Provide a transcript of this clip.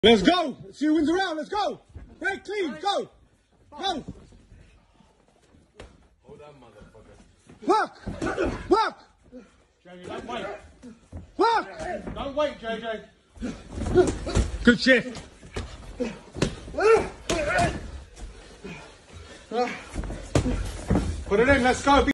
Let's go. Let's see who wins the round. Let's go. Break clean. Go. Go. Hold on, motherfucker. Work. Work. JJ, don't wait. Work. Don't wait, JJ. Good shift. Put it in. Let's go.